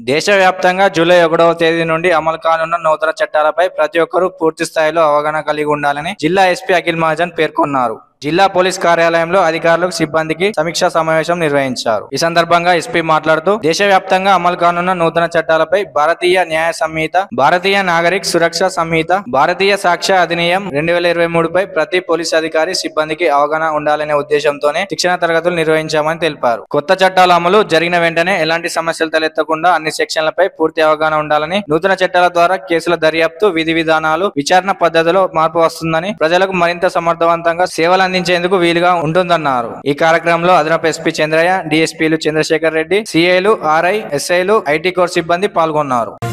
దేశవ్యాప్తంగా జూలై 1వ తేదీ నుండి అమలు కానున్న నూతన చట్టాలపై ప్రతి ఒక్కరూ పూర్తి స్థాయిలో అవగాహన కలిగి ఉండాలని జిల్లా ఎస్పీ అఖిల్ మహాజన్ పేర్కొన్నారు. జిల్లా పోలీస్ కార్యాలయంలో అధికారులకు సిబ్బందికి సమీక్షా సమావేశం నిర్వహించారు. ఈ సందర్భంగా ఎస్పీ మాట్లాడుతూ దేశవ్యాప్తంగా అమలు కానున్న నూతన చట్టాలపై భారతీయ న్యాయ సంహిత, భారతీయ నాగరిక సురక్ష సంహిత, భారతీయ సాక్ష్య అధినియం 2023 పై ప్రతి పోలీస్ అధికారి సిబ్బందికి అవగాహన ఉండాలనే ఉద్దేశంతోనే శిక్షణ తరగతులు నిర్వహించామని తెలిపారు. కొత్త చట్టాల అమలు జరిగిన వెంటనే ఎలాంటి సమస్యలు తలెత్తకుండా అన్ని సెక్షన్లపై పూర్తి అవగాహన ఉండాలని, నూతన చట్టాల ద్వారా కేసుల దర్యాప్తు విధి విధానాలు, విచారణ పద్ధతిలో మార్పు వస్తుందని, ప్రజలకు మరింత సమర్థవంతంగా సేవలు అందించేందుకు వీలుగా ఉంటుందన్నారు. ఈ కార్యక్రమంలో అదనపు ఎస్పీ చంద్రయ్య, డిఎస్పీలు చంద్రశేఖర్ రెడ్డి, సిఐలు, ఆర్ఐ, ఎస్ఐలు, ఐటీ కోర్ సిబ్బంది పాల్గొన్నారు.